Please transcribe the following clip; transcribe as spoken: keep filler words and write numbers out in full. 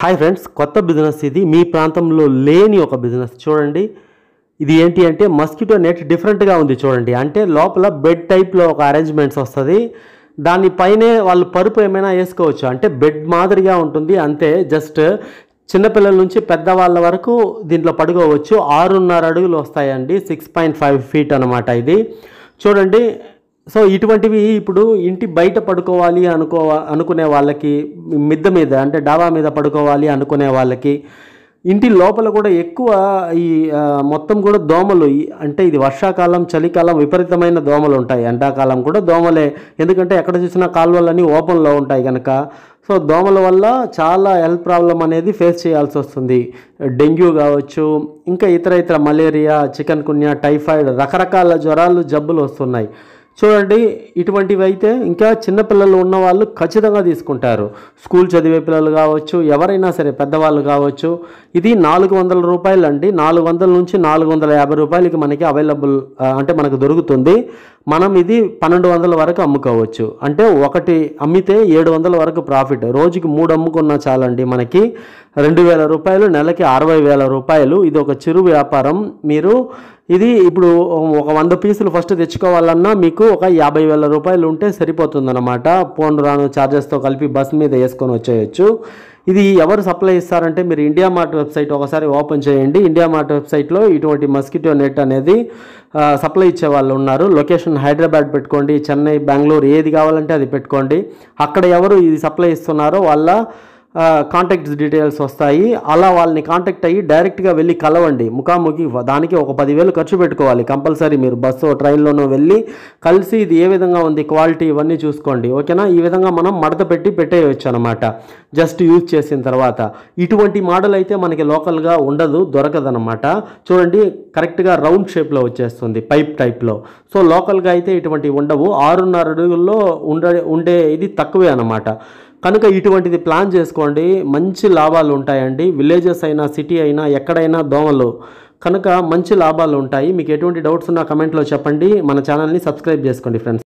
Hi friends, కొత్త business ఇది. మీ ప్రాంతంలో లేని ఒక బిజినెస్ చూడండి. ఇది ఏంటి అంటే మస్కిటో నెట్ డిఫరెంట్గా ఉంది చూడండి. అంటే లోపల బెడ్ టైప్లో ఒక అరేంజ్మెంట్స్ వస్తుంది. దానిపైనే వాళ్ళు పరుపు ఏమైనా వేసుకోవచ్చు. అంటే బెడ్ మాదిరిగా ఉంటుంది అంతే. జస్ట్ చిన్నపిల్లల నుంచి పెద్దవాళ్ళ వరకు దీంట్లో పడుకోవచ్చు. ఆరున్నర అడుగులు వస్తాయండి. సిక్స్ పాయింట్ ఫైవ్ ఫీట్ అనమాట ఇది. చూడండి. సో ఇటువంటివి ఇప్పుడు ఇంటి బయట పడుకోవాలి అనుకో అనుకునే వాళ్ళకి, మిద్దె మీద అంటే డాబా మీద పడుకోవాలి అనుకునే వాళ్ళకి, ఇంటి లోపల కూడా ఎక్కువ ఈ మొత్తం కూడా దోమలు, అంటే ఇది వర్షాకాలం చలికాలం విపరీతమైన దోమలు ఉంటాయి. ఎండాకాలం కూడా దోమలే, ఎందుకంటే ఎక్కడ చూసినా కాలువలన్నీ ఓపెన్లో ఉంటాయి కనుక. సో దోమల వల్ల చాలా హెల్త్ ప్రాబ్లం అనేది ఫేస్ చేయాల్సి వస్తుంది. డెంగ్యూ కావచ్చు, ఇంకా ఇతర ఇతర మలేరియా, చికెన్ కున్యా, టైఫాయిడ్, రకరకాల జ్వరాలు జబ్బులు వస్తున్నాయి. చూడండి, ఇటువంటివి అయితే ఇంకా చిన్నపిల్లలు ఉన్నవాళ్ళు ఖచ్చితంగా తీసుకుంటారు. స్కూల్ చదివే పిల్లలు కావచ్చు, ఎవరైనా సరే పెద్దవాళ్ళు కావచ్చు. ఇది నాలుగు వందల రూపాయలు అండి. నాలుగు వందల నుంచి నాలుగు వందల యాభై రూపాయలకి మనకి అవైలబుల్, అంటే మనకు దొరుకుతుంది. మనం ఇది పన్నెండు వందల వరకు అమ్ముకోవచ్చు. అంటే ఒకటి అమ్మితే ఏడు వందల వరకు ప్రాఫిట్. రోజుకి మూడు అమ్ముకున్నా చాలండి మనకి రెండు వేల రూపాయలు, నెలకి అరవై వేల రూపాయలు. ఇది ఒక చిరు వ్యాపారం. మీరు ఇది ఇప్పుడు ఒక వంద పీసులు ఫస్ట్ తెచ్చుకోవాలన్నా మీకు ఒక యాభై వేల రూపాయలు ఉంటే సరిపోతుందన్నమాట. పోను రాను ఛార్జెస్తో కలిపి బస్ మీద వేసుకొని వచ్చేయచ్చు. ఇది ఎవరు సప్లై ఇస్తారంటే మీరు ఇండియా మార్ట్ వెబ్సైట్ ఒకసారి ఓపెన్ చేయండి. ఇండియా మార్ట్ వెబ్సైట్లో ఇటువంటి మస్కిటో నెట్ అనేది సప్లై ఇచ్చే వాళ్ళు ఉన్నారు. లొకేషన్ హైదరాబాద్ పెట్టుకోండి, చెన్నై, బెంగళూరు, ఏది కావాలంటే అది పెట్టుకోండి. అక్కడ ఎవరు ఇది సప్లై ఇస్తున్నారో వాళ్ళ కాంటాక్ట్ డీటెయిల్స్ వస్తాయి. అలా వాళ్ళని కాంటాక్ట్ అయ్యి డైరెక్ట్గా వెళ్ళి కలవండి, ముఖాముఖి. దానికి ఒక పదివేలు ఖర్చు పెట్టుకోవాలి కంపల్సరీ. మీరు బస్సు ట్రైన్లోనూ వెళ్ళి కలిసి ఇది ఏ విధంగా ఉంది, క్వాలిటీ, ఇవన్నీ చూసుకోండి. ఓకేనా? ఈ విధంగా మనం మడత పెట్టి పెట్టేయచ్చు అనమాట, జస్ట్ యూజ్ చేసిన తర్వాత. ఇటువంటి మోడల్ అయితే మనకి లోకల్గా ఉండదు, దొరకదనమాట. చూడండి, కరెక్ట్గా రౌండ్ షేప్లో వచ్చేస్తుంది, పైప్ టైప్లో. సో లోకల్గా అయితే ఇటువంటివి ఉండవు. ఆరున్నర అడుగుల్లో ఉండే ఉండే ఇది తక్కువే అనమాట. కనుక ఇటువంటిది ప్లాన్ చేసుకోండి, మంచి లాభాలు ఉంటాయండి. విలేజెస్ అయినా సిటీ అయినా ఎక్కడైనా దోమలు కనుక మంచి లాభాలు ఉంటాయి. మీకు ఎటువంటి డౌట్స్ ఉన్నా కమెంట్లో చెప్పండి. మన ఛానల్ని సబ్స్క్రైబ్ చేసుకోండి ఫ్రెండ్స్.